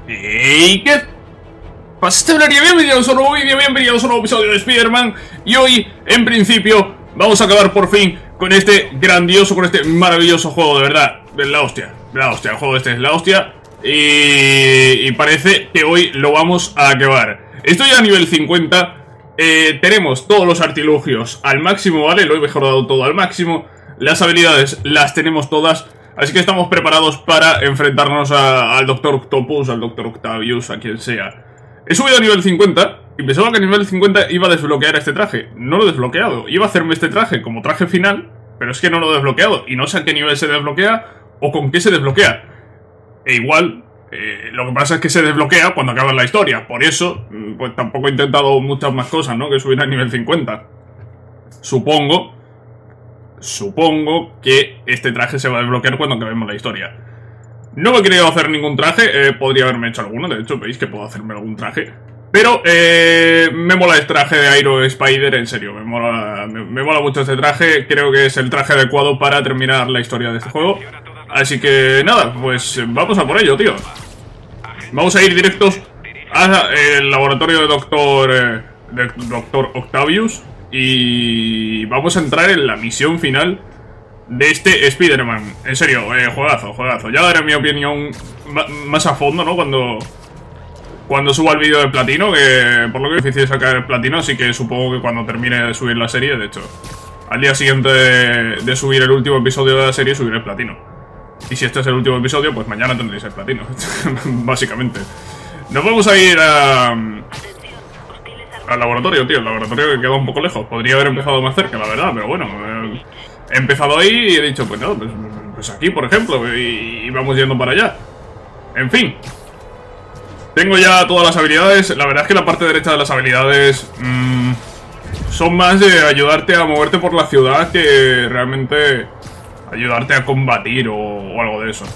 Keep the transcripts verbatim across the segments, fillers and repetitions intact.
¿Y qué pasa? Bienvenidos a un nuevo vídeo, bienvenidos a un nuevo episodio de Spider-Man. Y hoy, en principio, vamos a acabar por fin con este grandioso, con este maravilloso juego, de verdad. De la hostia, de la hostia, el juego este es la hostia. Y, y parece que hoy lo vamos a acabar. Estoy a nivel cincuenta. Eh, tenemos todos los artilugios al máximo, ¿vale? Lo he mejorado todo al máximo. Las habilidades las tenemos todas. Así que estamos preparados para enfrentarnos a, al Doctor Octopus, al Doctor Octavius, a quien sea. He subido a nivel cincuenta y pensaba que a nivel cincuenta iba a desbloquear este traje. No lo he desbloqueado. Iba a hacerme este traje como traje final, pero es que no lo he desbloqueado. Y no sé a qué nivel se desbloquea o con qué se desbloquea. E igual, eh, lo que pasa es que se desbloquea cuando acaba la historia. Por eso, pues tampoco he intentado muchas más cosas, ¿no? Que subir a nivel cincuenta. Supongo... Supongo que este traje se va a desbloquear cuando acabemos la historia. No me he querido hacer ningún traje, eh, podría haberme hecho alguno, de hecho veis que puedo hacerme algún traje. Pero eh, me mola este traje de Iron Spider, en serio, me mola, me, me mola mucho este traje. Creo que es el traje adecuado para terminar la historia de este juego. Así que nada, pues vamos a por ello, tío. Vamos a ir directos al laboratorio de Doctor, eh, de Doctor Octavius. Y vamos a entrar en la misión final de este Spider-Man. En serio, eh, juegazo, juegazo. Ya daré mi opinión más a fondo, ¿no? Cuando, cuando suba el vídeo de platino, que por lo que es difícil sacar el platino, así que supongo que cuando termine de subir la serie, de hecho, al día siguiente de, de subir el último episodio de la serie, subiré el platino. Y si este es el último episodio, pues mañana tendréis el platino, básicamente. Nos vamos a ir a... al laboratorio, tío, el laboratorio que queda un poco lejos. Podría haber empezado más cerca, la verdad, pero bueno, eh, he empezado ahí y he dicho, pues no, pues, pues aquí, por ejemplo, y, y vamos yendo para allá. En fin, tengo ya todas las habilidades. La verdad es que la parte derecha de las habilidades mmm, son más de ayudarte a moverte por la ciudad que realmente ayudarte a combatir o, o algo de eso.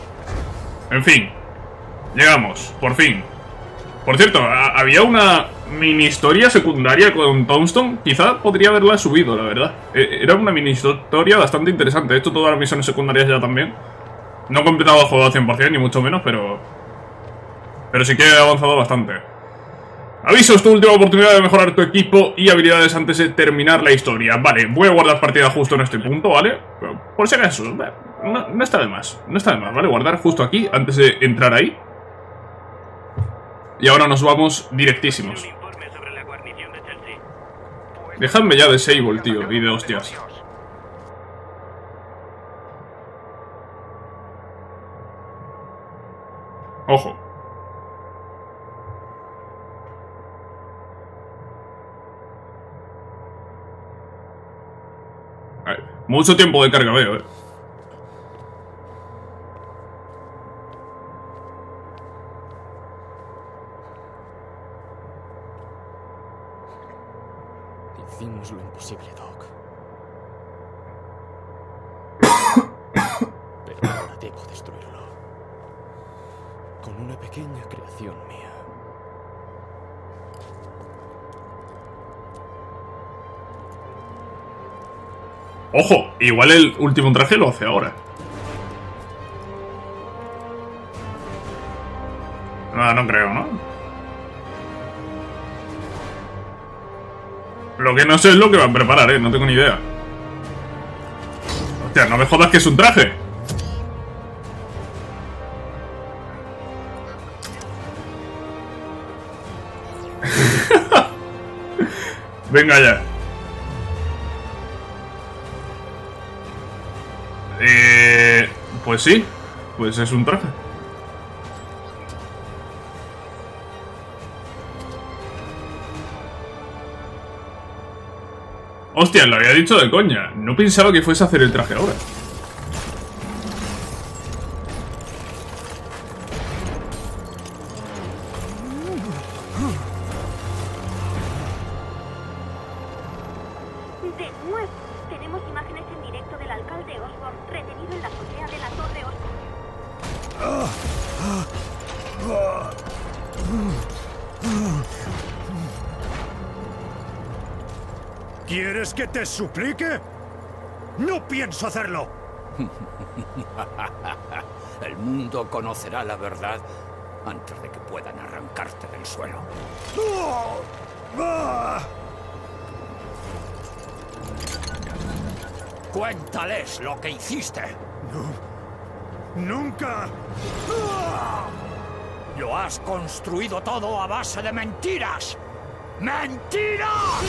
En fin, llegamos, por fin. Por cierto, había una mini historia secundaria con Tombstone. Quizá podría haberla subido, la verdad. Era una mini historia bastante interesante. He hecho todas las misiones secundarias ya también. No he completado el juego al cien por cien, ni mucho menos, pero... Pero sí que he avanzado bastante. Aviso, es tu última oportunidad de mejorar tu equipo y habilidades antes de terminar la historia. Vale, voy a guardar partida justo en este punto, ¿vale? Por si acaso, no, no está de más. No está de más, ¿vale? Guardar justo aquí antes de entrar ahí. Y ahora nos vamos directísimos. Dejadme ya de Sable, tío, y de hostias. Ojo. A ver, mucho tiempo de carga veo, eh. Hicimos lo imposible, Doc. Pero ahora debo destruirlo. Con una pequeña creación mía. Ojo, igual el último traje lo hace ahora. No, no creo, ¿no? Lo que no sé es lo que van a preparar, eh, no tengo ni idea. Hostia, no me jodas que es un traje. Venga ya. Eh, pues sí, pues es un traje. Hostia, lo había dicho de coña. No pensaba que fuese a hacer el traje ahora. De nuevo, tenemos imágenes en directo del alcalde Osborn retenido en la azotea de la Torre Osborn. ¿Quieres que te suplique? ¡No pienso hacerlo! El mundo conocerá la verdad antes de que puedan arrancarte del suelo. Cuéntales lo que hiciste. No. Nunca. Lo has construido todo a base de mentiras. ¡Mentiras!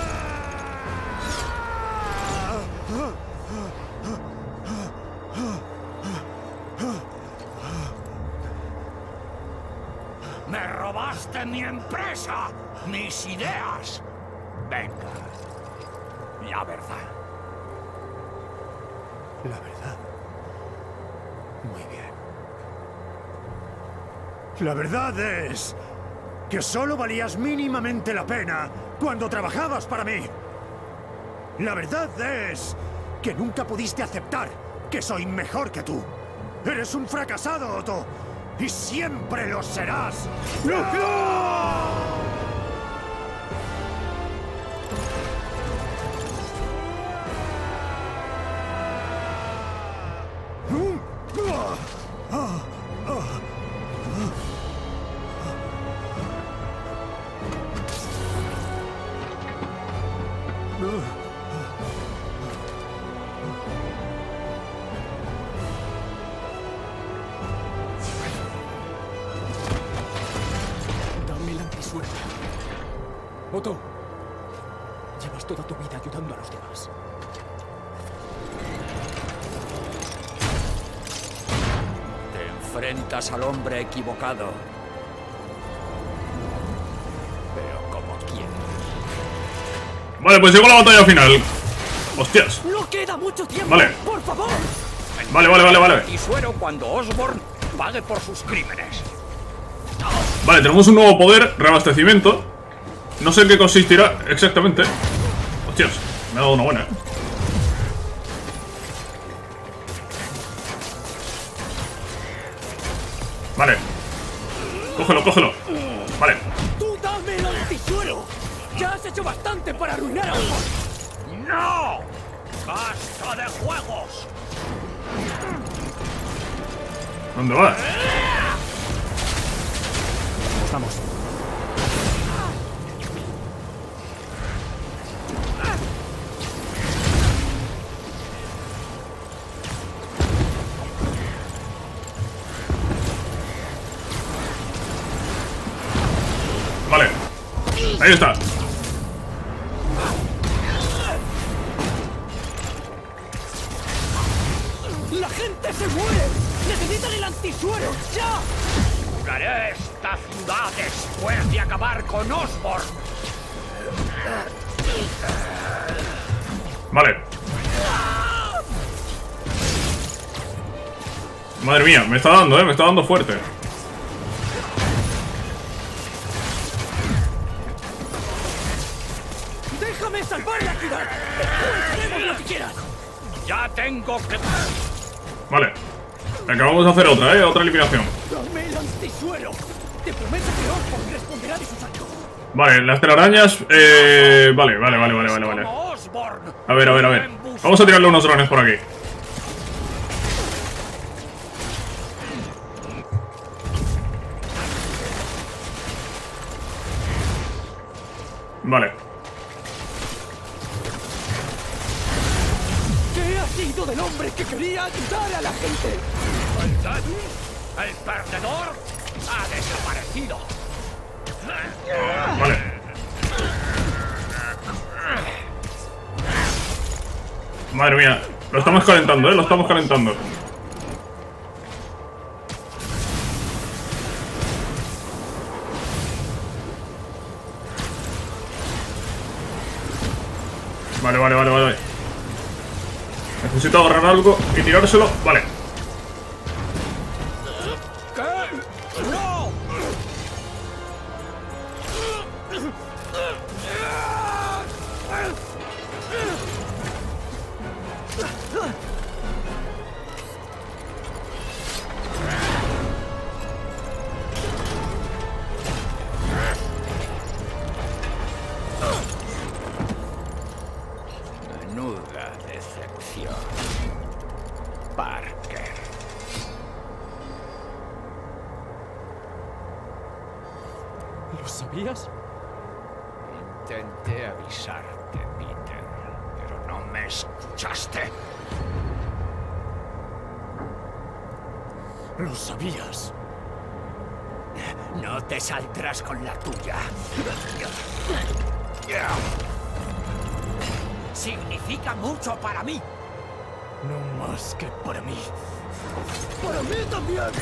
¡Me robaste mi empresa! ¡Mis ideas! Venga. La verdad. La verdad. Muy bien. La verdad es que solo valías mínimamente la pena cuando trabajabas para mí. La verdad es que nunca pudiste aceptar que soy mejor que tú. Eres un fracasado, Otto. Y siempre lo serás. ¡No! Dame la antisuerte. Otto, llevas toda tu vida ayudando a los demás. Te enfrentas al hombre equivocado. Pero como quieras. Vale, pues llegó la batalla final. Hostias. ¡No queda mucho tiempo! Vale. ¡Por favor! Vale, vale, vale, vale. Y suero cuando Osborn pague por sus crímenes. Vale, tenemos un nuevo poder, reabastecimiento. No sé en qué consistirá exactamente. Hostias, me ha dado una buena. Vale. Cógelo, cógelo. Vale. ¡Tú dame el antisuero! ¡Ya has hecho bastante para arruinar a Osborn! ¡No! ¡Basta de juegos! ¿Dónde vas? Vamos. Vale. Ahí está. ¡La gente se muere! ¡Necesitan el antisuero! ¡Ya! Curaré esta ciudad después de acabar con Osborn. Vale. Madre mía, me está dando, eh, me está dando fuerte. ¡Déjame salvar la ciudad! ¡Después haremos lo que quieras! Ya tengo que... Vale. Acabamos de hacer otra, eh, otra eliminación. ¡Dame el antisuero! Te prometo que Osborn responderá de sus actos. Vale, las telarañas, eh... Vale, vale, vale, vale, vale, vale. Como Osborn. A ver, a ver, a ver. Vamos a tirarle unos drones por aquí. Vale. ¿Qué ha sido del hombre que quería ayudar a la gente? ¿El, el perdedor ha desaparecido? Vale. Madre mía. Lo estamos calentando, eh, lo estamos calentando. Vale, vale, vale, vale. Necesito agarrar algo y tirárselo. Vale. ¿Qué? ¡No! Menuda decepción. Parker. ¿Lo sabías? Intenté avisarte, Peter, pero no me escuchaste. Lo sabías. No te saldrás con la tuya. Significa mucho para mí. No más que para mí. ¡Para mí también!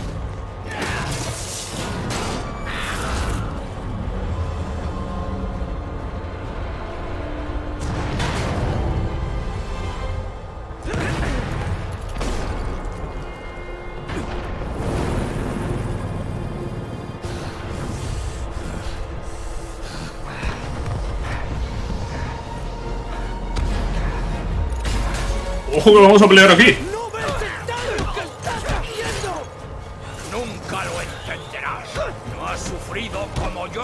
¡Ojo que vamos a pelear aquí! ¡No ves lo que estás haciendo! Nunca lo entenderás. No has sufrido como yo.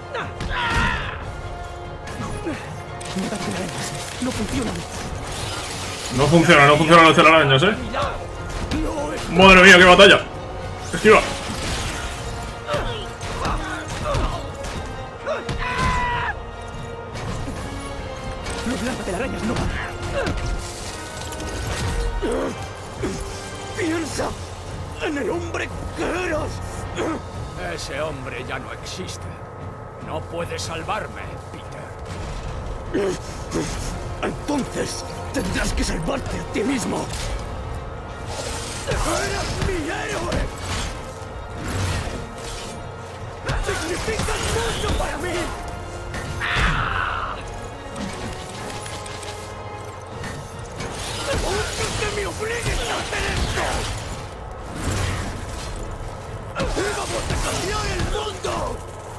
No funcionan. No funciona, no funcionan los telarañas, ¿eh? ¡Madre mía, qué batalla! ¡Esquiva! Los lanzatelarañas no van. Piensa en el hombre que eras. Ese hombre ya no existe. No puedes salvarme, Peter. Entonces tendrás que salvarte a ti mismo. ¡Eres mi héroe! ¡Significas mucho para mí! ¡Que me obligues a hacer esto! ¡Vamos a cambiar el mundo!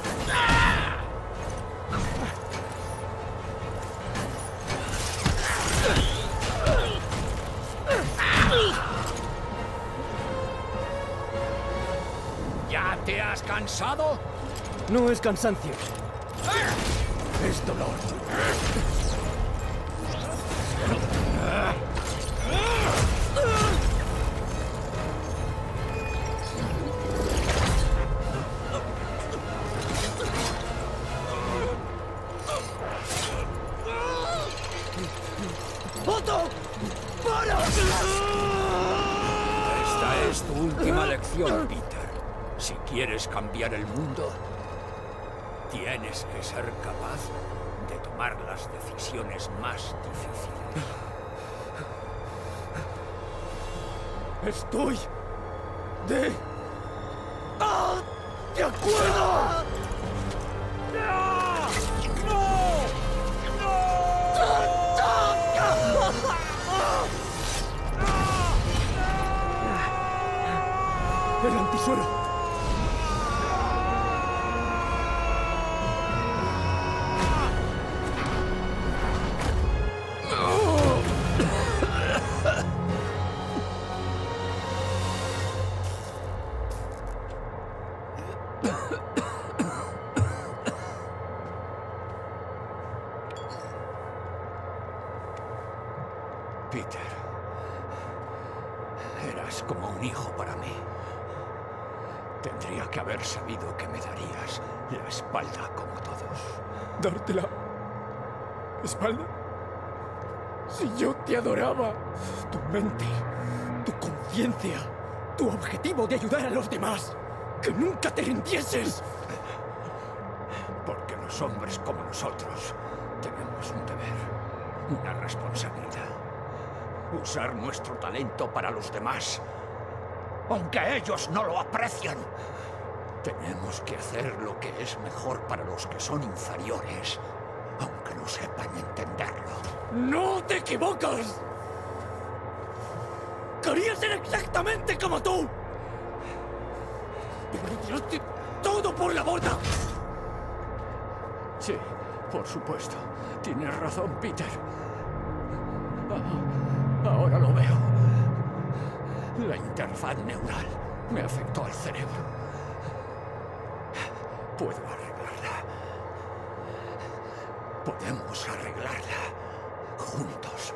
¿Ya te has cansado? No es cansancio. Es dolor. ¡Otto! ¡Para! Esta es tu última lección, Peter. Si quieres cambiar el mundo, tienes que ser capaz de tomar las decisiones más difíciles. Estoy de... ¡Ah! ¡De acuerdo! ¡El antisuelo! Peter, eras como un hijo para mí. Tendría que haber sabido que me darías la espalda como todos. ¿Darte la espalda? Si yo te adoraba, tu mente, tu conciencia, tu objetivo de ayudar a los demás, que nunca te rindieses. Porque los hombres como nosotros tenemos un deber, una responsabilidad. Usar nuestro talento para los demás, aunque ellos no lo aprecian. Tenemos que hacer lo que es mejor para los que son inferiores, aunque no sepan entenderlo. ¡No te equivocas! Quería ser exactamente como tú, pero lo tiraste todo por la borda. Sí, por supuesto. Tienes razón, Peter. Ah, ahora lo veo. La interfaz neural me afectó al cerebro. Puedo arreglarla. Podemos arreglarla juntos.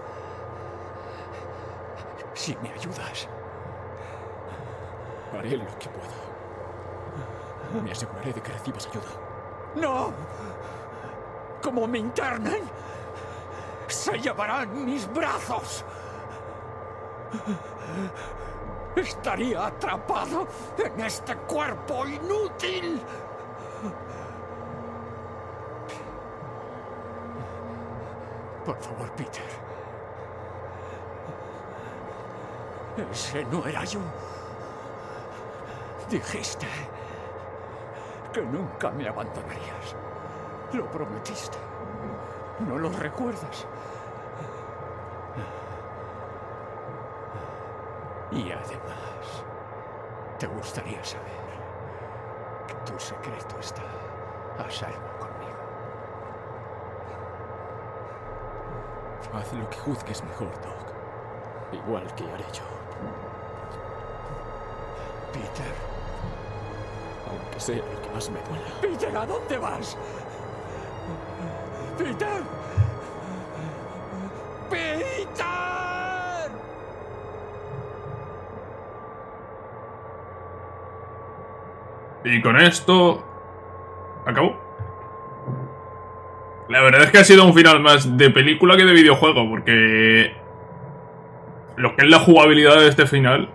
Si me ayudas. Haré lo que pueda. Me aseguraré de que recibas ayuda. ¡No! Como me internen, se llevarán mis brazos. Estaría atrapado en este cuerpo inútil. Por favor, Peter. Ese no era yo. Dijiste que nunca me abandonarías. Lo prometiste. ¿No lo recuerdas? Y además, te gustaría saber que tu secreto está a salvo conmigo. Haz lo que juzgues mejor, Doc. Igual que haré yo. Peter. Aunque sea lo que más me duela. Peter, ¿a dónde vas? Peter. Peter. Y con esto... acabó. La verdad es que ha sido un final más de película que de videojuego, porque... lo que es la jugabilidad de este final...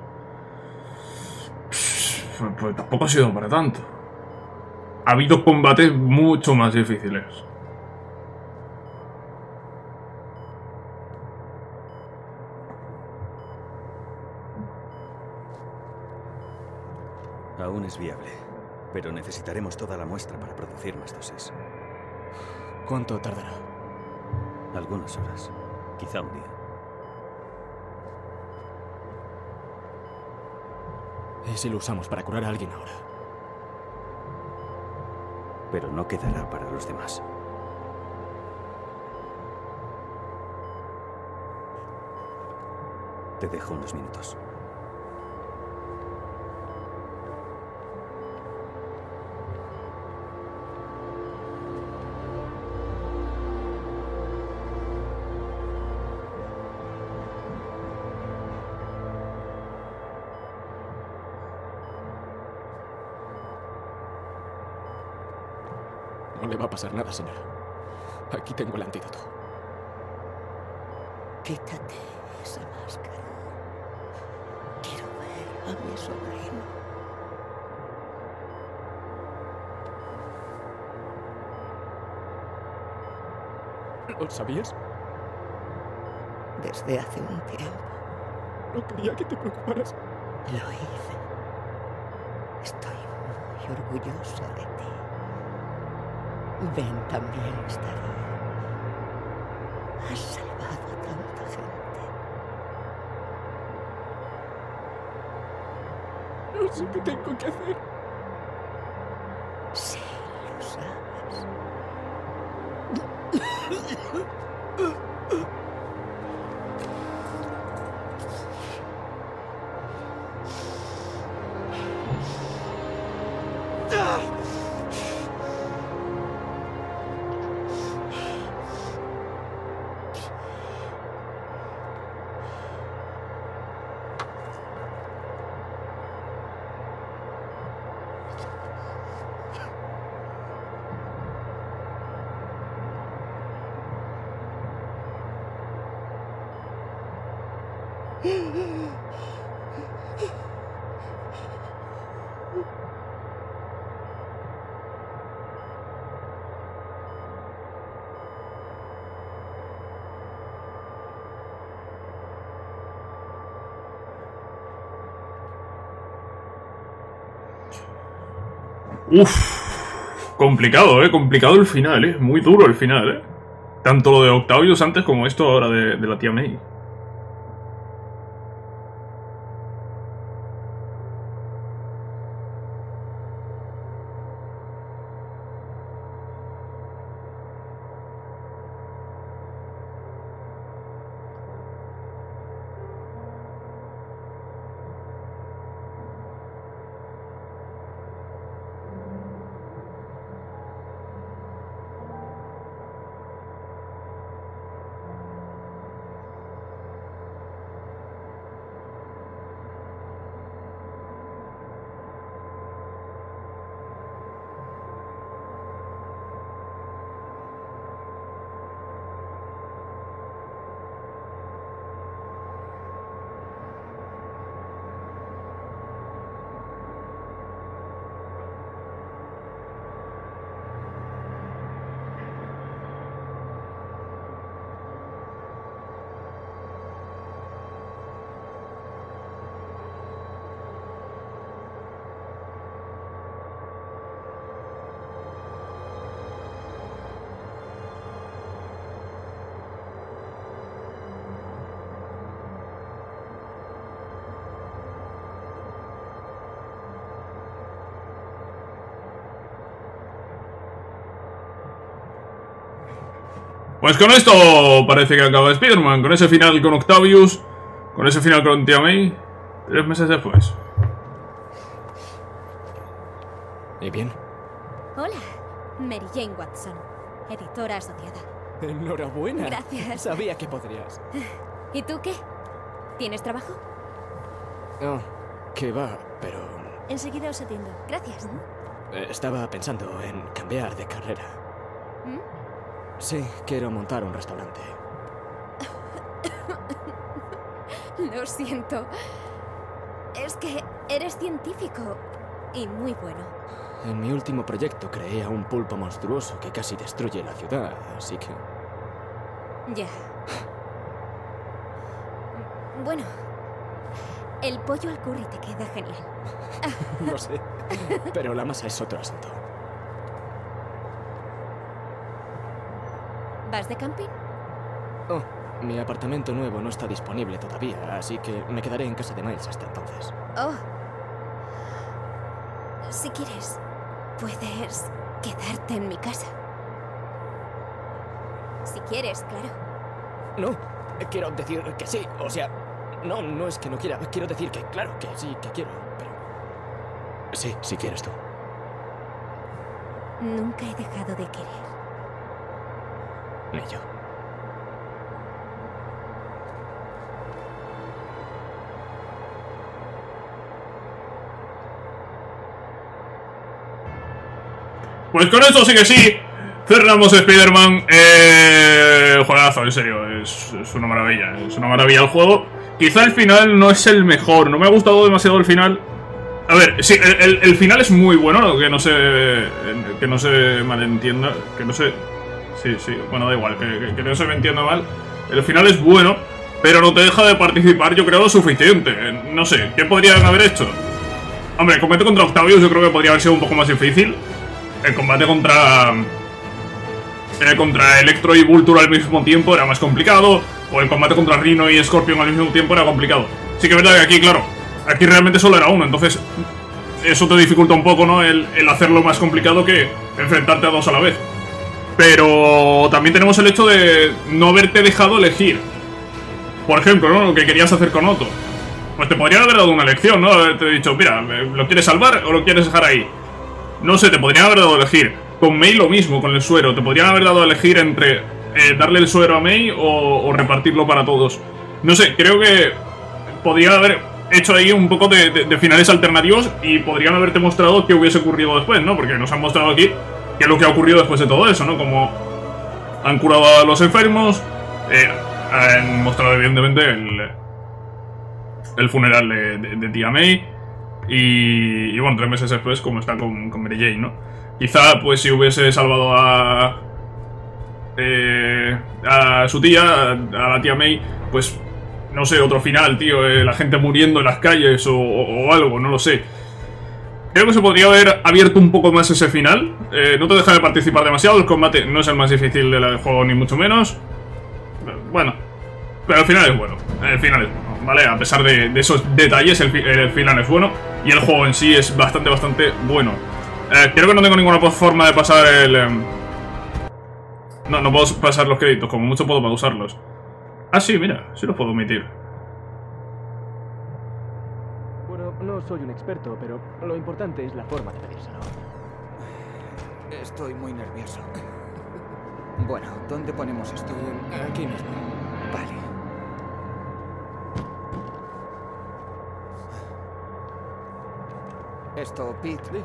pues, pues tampoco ha sido para tanto. Ha habido combates mucho más difíciles. Aún es viable, pero necesitaremos toda la muestra para producir más dosis. ¿Cuánto tardará? Algunas horas, quizá un día. ¿Y si lo usamos para curar a alguien ahora? Pero no quedará para los demás. Te dejo unos minutos. No le va a pasar nada, señora. Aquí tengo el antídoto. Quítate esa máscara. Quiero ver a mi sobrino. ¿Lo sabías? Desde hace un tiempo No quería que te preocuparas. lo hice. Estoy muy orgullosa de ti. Ben también lo estaría. Has salvado a tanta gente. No sé qué tengo que hacer. Sí, lo sabes. Uf, complicado, eh, complicado el final, eh, muy duro el final, eh. Tanto lo de Octavius antes como esto ahora de, de la tía May. Pues con esto parece que acaba Spider-Man. Con ese final con Octavius, con ese final con Tia May, tres meses después. ¿Y bien? Hola, Mary Jane Watson, editora asociada. Enhorabuena. Gracias. Sabía que podrías. ¿Y tú qué? ¿Tienes trabajo? No, que va, pero... Enseguida os atiendo. Gracias. eh, estaba pensando en cambiar de carrera. ¿Mm? Sí, quiero montar un restaurante. Lo siento. Es que eres científico y muy bueno. En mi último proyecto creé a un pulpo monstruoso que casi destruye la ciudad, así que... Ya. Bueno, el pollo al curry te queda genial. No sé, pero la masa es otro asunto. ¿Vas de camping? Oh, mi apartamento nuevo no está disponible todavía, así que me quedaré en casa de Miles hasta entonces. Oh. Si quieres, puedes quedarte en mi casa. Si quieres, claro. No, quiero decir que sí, o sea... No, no es que no quiera, quiero decir que claro, que sí, que quiero, pero... Sí, si quieres tú. Nunca he dejado de querer. Ni yo. Pues con esto sí que sí, cerramos Spider-Man. Eh, juegazo, en serio, es, es una maravilla, es una maravilla el juego. Quizá el final no es el mejor, no me ha gustado demasiado el final. A ver, sí, el, el, el final es muy bueno, que no se que no se malentienda, que no se... Sí, sí, bueno, da igual, que, que, que no se me entienda mal. El final es bueno, pero no te deja de participar, yo creo, lo suficiente. No sé, ¿qué podrían haber hecho? Hombre, el combate contra Octavius yo creo que podría haber sido un poco más difícil. El combate contra... Eh, contra Electro y Vulture al mismo tiempo era más complicado. O el combate contra Rhino y Scorpion al mismo tiempo era complicado. Sí que es verdad que aquí, claro, aquí realmente solo era uno. Entonces, eso te dificulta un poco, ¿no? El, el hacerlo más complicado que enfrentarte a dos a la vez. Pero también tenemos el hecho de no haberte dejado elegir. Por ejemplo, ¿no? Lo que querías hacer con Otto. Pues te podrían haber dado una elección, ¿no? Haberte dicho, mira, ¿lo quieres salvar o lo quieres dejar ahí? No sé, te podrían haber dado a elegir. Con May lo mismo, con el suero. Te podrían haber dado a elegir entre eh, darle el suero a May o, o repartirlo para todos. No sé, creo que podrían haber hecho ahí un poco de, de, de finales alternativos y podrían haberte mostrado qué hubiese ocurrido después, ¿no? Porque nos han mostrado aquí qué es lo que ha ocurrido después de todo eso, ¿no? Como han curado a los enfermos, eh, han mostrado evidentemente el, el funeral de, de, de tía May y, y bueno, tres meses después como está con, con Mary Jane, ¿no? Quizá, pues, si hubiese salvado a... Eh, a su tía, a, a la tía May, pues, no sé, otro final, tío, eh, la gente muriendo en las calles o, o, o algo, no lo sé. Creo que se podría haber abierto un poco más ese final. Eh, no te deja de participar demasiado, el combate no es el más difícil del juego, ni mucho menos. Bueno, pero el final es bueno, el final es bueno, ¿vale? A pesar de, de esos detalles, el, el final es bueno y el juego en sí es bastante, bastante bueno. Eh, creo que no tengo ninguna forma de pasar el... Eh... No, no puedo pasar los créditos, como mucho puedo pausarlos. Ah, sí, mira, sí los puedo omitir. Bueno, no soy un experto, pero lo importante es la forma de pedírselo. Estoy muy nervioso. Bueno, ¿dónde ponemos esto? Aquí mismo. Vale. Esto, Pete. ¿Sí?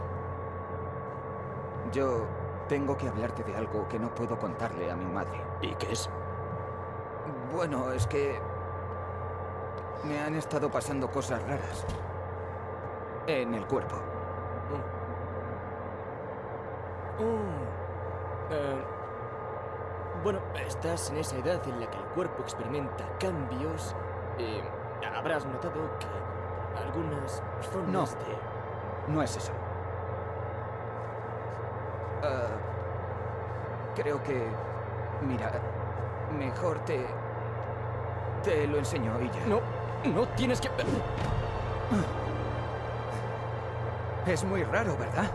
Yo tengo que hablarte de algo que no puedo contarle a mi madre. ¿Y qué es? Bueno, es que me han estado pasando cosas raras en el cuerpo. Oh. Oh. Eh, bueno, estás en esa edad en la que el cuerpo experimenta cambios y habrás notado que algunas formas No. de... No es eso. Uh, creo que... Mira, mejor te... Te lo enseño y ya. No, no tienes que... Es muy raro, ¿verdad?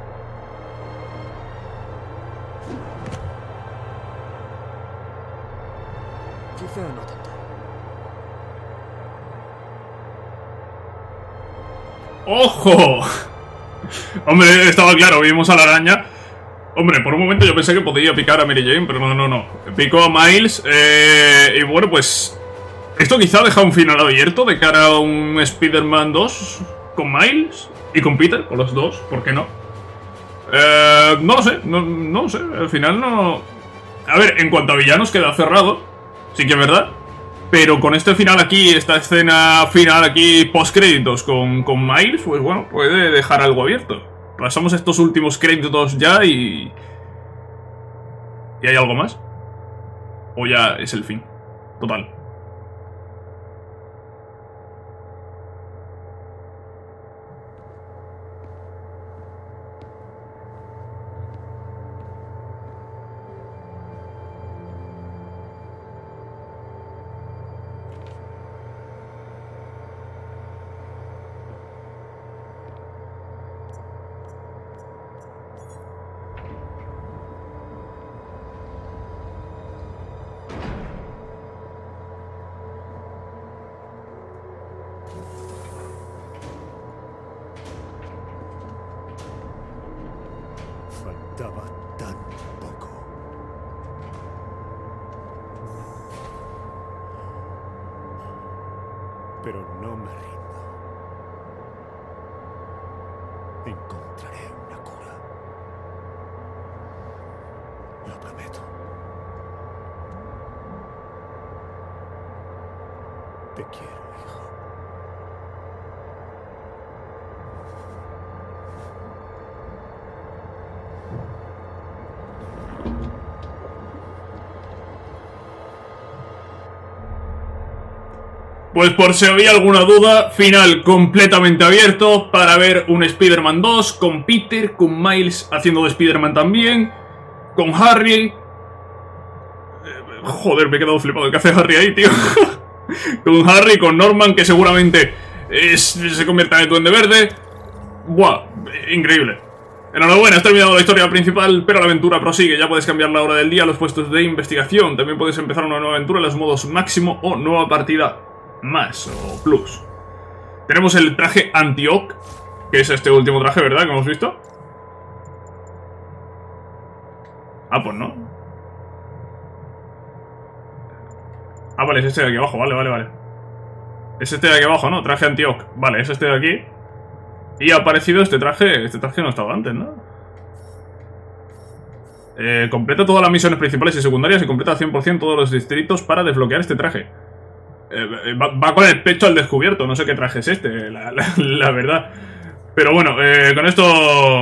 Quizá no tanto. ¡Ojo! Hombre, estaba claro, vimos a la araña. Hombre, por un momento yo pensé que podía picar a Mary Jane, pero no, no, no. Picó a Miles, eh, y bueno, pues... esto quizá deja un final abierto de cara a un Spider-Man dos con Miles y con Peter, con los dos, ¿por qué no? Eh, no lo sé, no, no lo sé, al final no... A ver, en cuanto a villanos queda cerrado, sí que es verdad. Pero con este final aquí, esta escena final aquí, post-créditos con, con Miles, pues bueno, puede dejar algo abierto. Pasamos estos últimos créditos ya y... ¿Y hay algo más? ¿O ya es el fin? Total. Faltaba tan poco. Pero no me rindo. Encontraré una cura. Lo prometo. Te quiero, hijo. Pues por si había alguna duda, final completamente abierto para ver un Spider-Man dos con Peter, con Miles haciendo de Spider-Man también, con Harry... Joder, me he quedado flipado. ¿Qué hace Harry ahí, tío? Con Harry, con Norman, que seguramente es, se convierta en el Duende Verde. Buah, increíble. Enhorabuena, has terminado la historia principal, pero la aventura prosigue. Ya puedes cambiar la hora del día, los puestos de investigación. También puedes empezar una nueva aventura en los modos máximo o nueva partida más o plus. Tenemos el traje Anti-Ock, que es este último traje, ¿verdad? Que hemos visto. Ah, pues no. Ah, vale, es este de aquí abajo, vale, vale, vale. Es este de aquí abajo, ¿no? Traje Anti-Ock. Vale, es este de aquí. Y ha aparecido este traje. Este traje no estaba antes, ¿no? Eh, completa todas las misiones principales y secundarias y completa al cien por cien todos los distritos para desbloquear este traje. Eh, va, va con el pecho al descubierto. No sé qué traje es este, la, la, la verdad. Pero bueno, eh, con esto...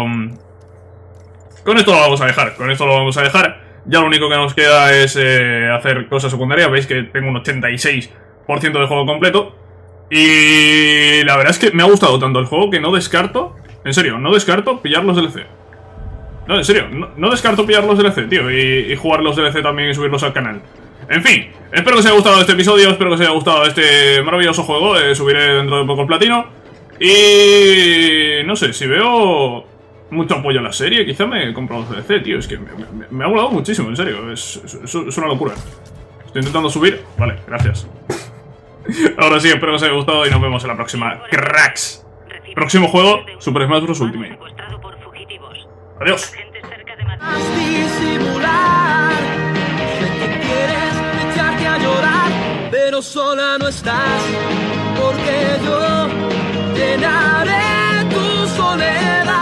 Con esto lo vamos a dejar. Con esto lo vamos a dejar. Ya lo único que nos queda es eh, hacer cosas secundarias. Veis que tengo un ochenta y seis por ciento de juego completo. Y la verdad es que me ha gustado tanto el juego que no descarto... En serio, no descarto pillar los D L C. No, en serio, no, no descarto pillar los D L C, tío. Y, y jugar los D L C también y subirlos al canal. En fin, espero que os haya gustado este episodio. Espero que os haya gustado este maravilloso juego. eh, Subiré dentro de poco el platino. Y... no sé, si veo mucho apoyo a la serie, quizá me he comprado los D L C, tío. Es que me, me, me ha volado muchísimo, en serio. Es, es, es una locura. Estoy intentando subir. Vale, gracias. Ahora sí, espero que os haya gustado y nos vemos en la próxima. Cracks. Próximo juego, Super Smash Bros. Ultimate. Adiós. Pero sola no estás, porque yo llenaré